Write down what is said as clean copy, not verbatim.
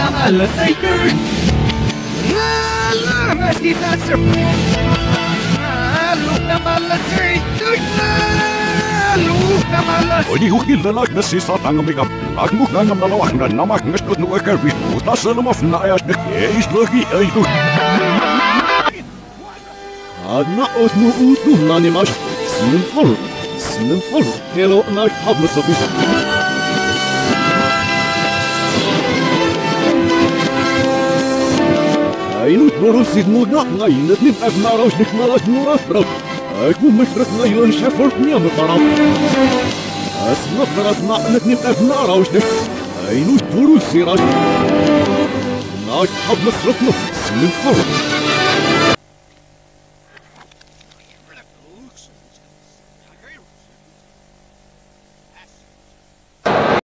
على سيدر لا ما دي تاسر لو على سيدر Oli uhkilla nasi satanga mikä akmu nangam nalo ahna namak ngestot nu ekervi uta sanomas na ajasne ei slogi ei tu Adna osnu utu nanimas Snufol Hello na hablusofi Ainut norusid mudna ngainet nim agnaros nikmalas nuras bro Aku mestrat nailon shafort niam parap أسمع نحن أبناء روشنا أين تروسي راج ناج حب مصرتنا من فرق